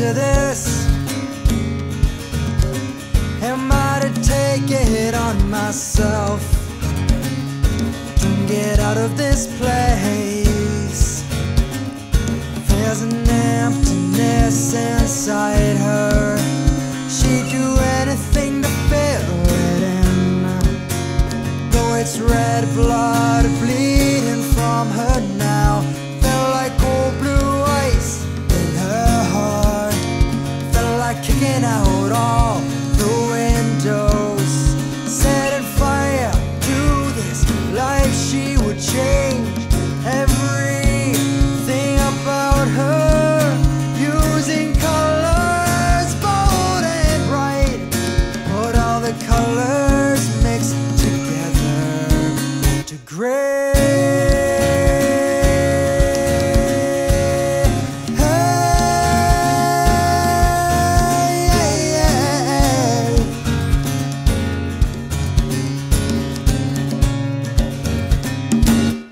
to this? Am I to take it on myself to get out of this place? There's an emptiness inside her.